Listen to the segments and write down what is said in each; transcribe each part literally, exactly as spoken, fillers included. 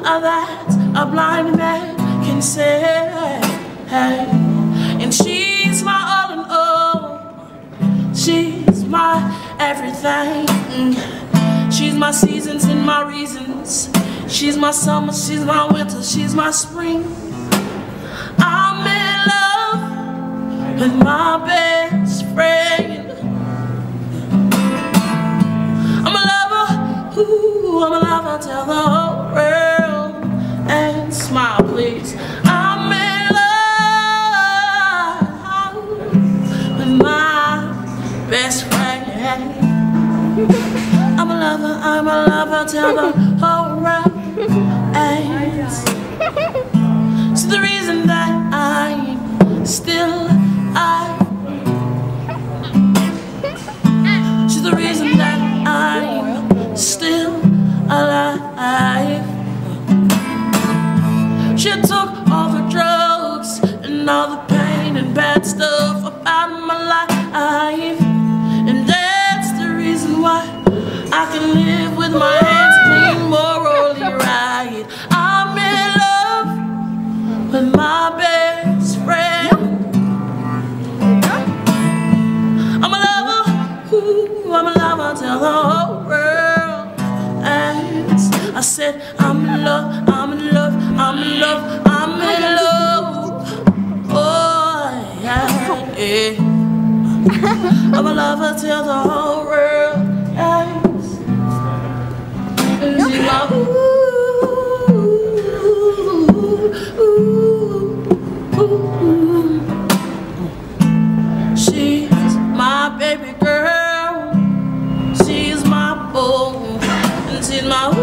that a blind man can say. And she's my all in all, she's my everything. She's my seasons and my reasons, she's my summer, she's my winter, she's my spring. I'm in love with my best friend. I'm a lover, ooh, I'm a lover, tell the whole world and smile please. I'm in love with my best friend. I'm a lover, I'm a lover, tell the whole world and so the reason that I'm still alive, she's the reason that I'm still alive. She took all the drugs and all the pain and bad stuff about my life, and that's the reason why I can live with my hands clean, morally right. I'm in love with my best friend. I'm a lover, ooh, I'm a lover, tell the whole world. And I said I'm in love, I'm in love, I'm in love, I'm in love. Oh yeah, yeah. I'm a lover, tell the whole world. And she's my ooh, ooh, ooh. She's my baby girl, she's my boo, and she's my ooh,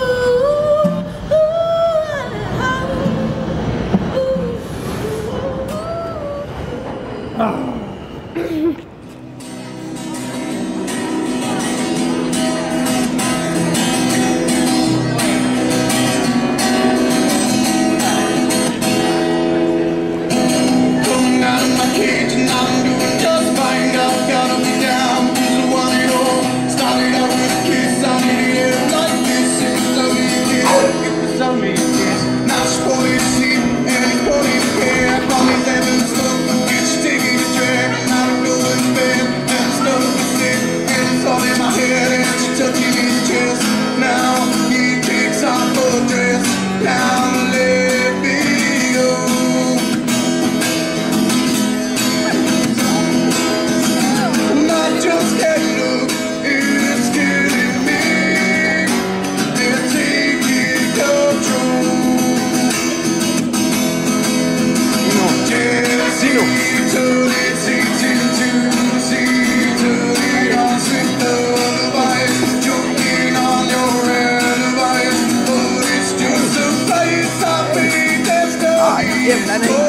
ooh, ooh. Oh. Game đã đi.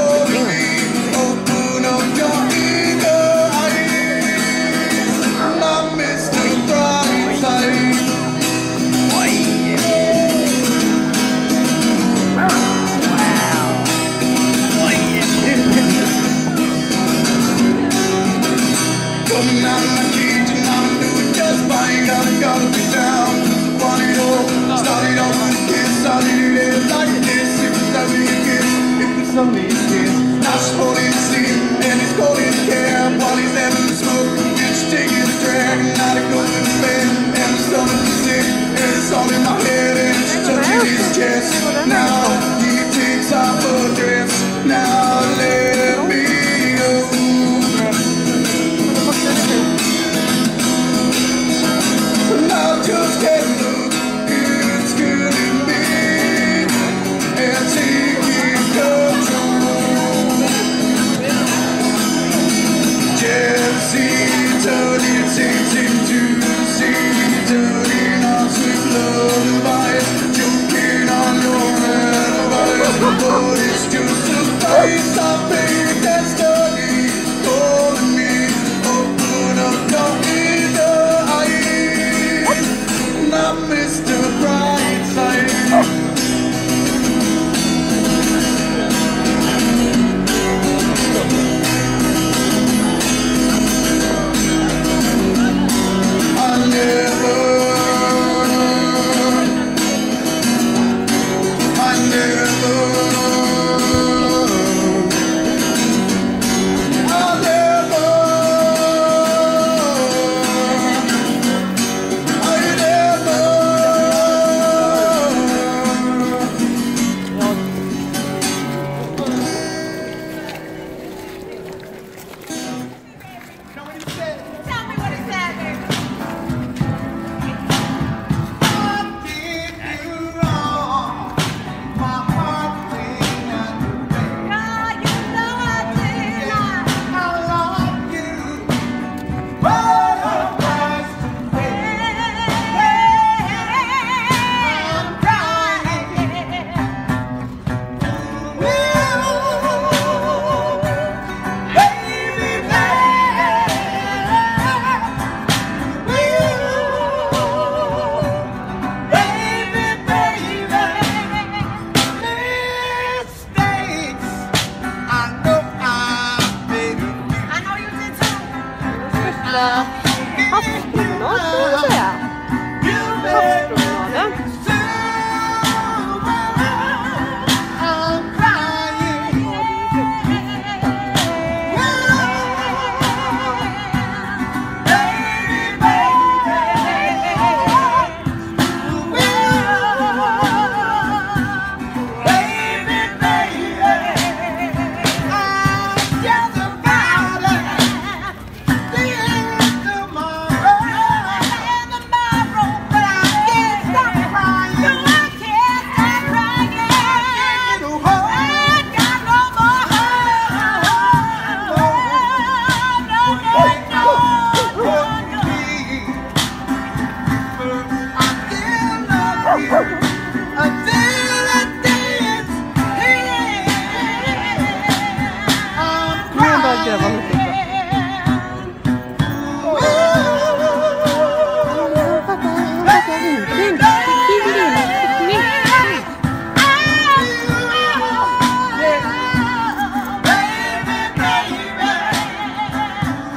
det var något bra.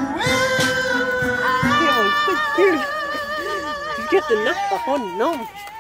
Du ska inte nappa honom.